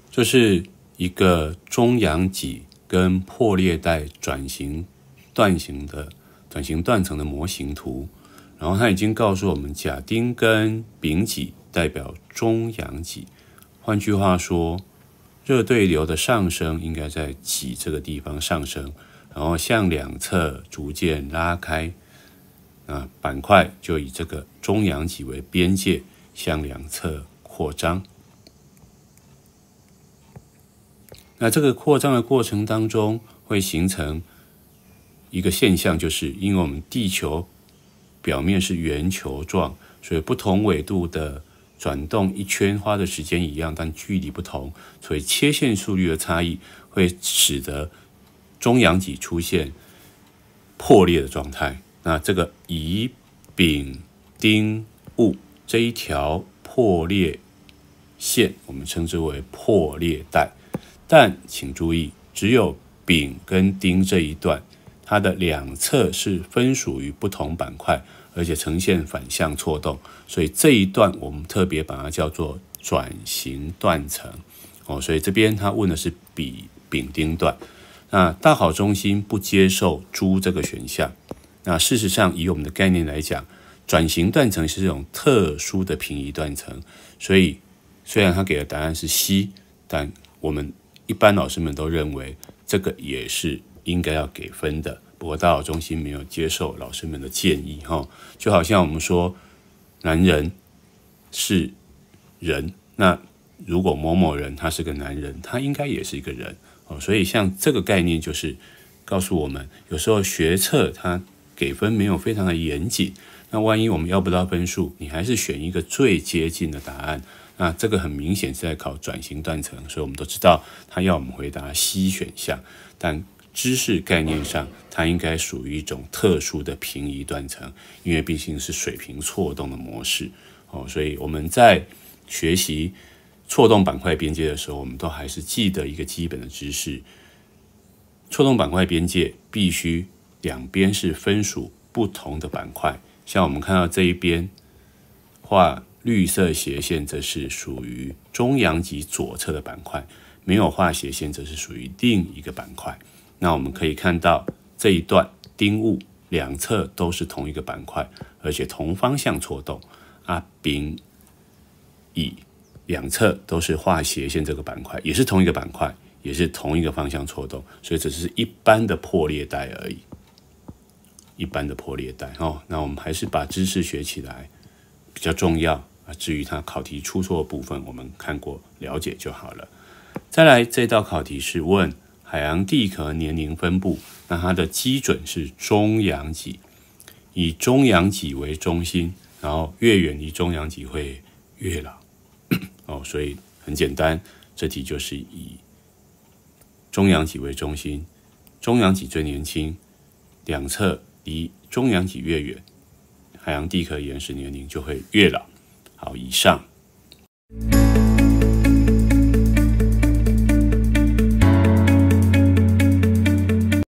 这是一个中阳脊跟破裂带转型断层的模型图，然后它已经告诉我们甲丁跟丙脊代表中阳脊，换句话说，热对流的上升应该在脊这个地方上升，然后向两侧逐渐拉开，板块就以这个中阳脊为边界向两侧扩张。那这个扩张的过程当中会形成一个现象，就是因为我们地球表面是圆球状，所以不同纬度的转动一圈花的时间一样，但距离不同，所以切线速率的差异会使得中阳脊出现破裂的状态。那这个乙、丙、丁、戊这一条破裂线，我们称之为破裂带。但请注意，只有丙跟丁这一段，它的两侧是分属于不同板块，而且呈现反向错动，所以这一段我们特别把它叫做转型断层。所以这边他问的是丙丁段。那大考中心不接受猪这个选项。那事实上，以我们的概念来讲，转型断层是这种特殊的平移断层，所以虽然他给的答案是 C， 但我们一般老师们都认为这个也是应该要给分的。不过大考中心没有接受老师们的建议，就好像我们说男人是人，那如果某某人他是个男人，他应该也是一个人。所以像这个概念就是告诉我们，有时候学测他给分没有非常的严谨，那万一我们要不到分数，你还是选一个最接近的答案，那这个很明显是在考转型断层，所以我们都知道他要我们回答 C 选项，但知识概念上它应该属于一种特殊的平移断层，因为毕竟是水平错动的模式。所以我们在学习错动板块边界的时候，我们都还是记得一个基本的知识，错动板块边界必须两边是分属不同的板块。像我们看到这一边画绿色斜线，这是属于中阳脊左侧的板块，没有画斜线，这是属于另一个板块。那我们可以看到这一段丁戊两侧都是同一个板块，而且同方向错动。丙、乙两侧都是画斜线，这个板块也是同一个板块，也是同一个方向错动，所以这是一般的破裂带而已，一般的破裂带。那我们还是把知识学起来比较重要，至于它考题出错的部分，我们看过了解就好了。再来，这道考题是问海洋地壳年龄分布，那它的基准是中阳脊，以中阳脊为中心，然后越远离中阳脊会越老。所以很简单，这题就是以中阳脊为中心，中阳脊最年轻，两侧离中阳脊越远，海洋地壳岩石年龄就会越老。好，以上。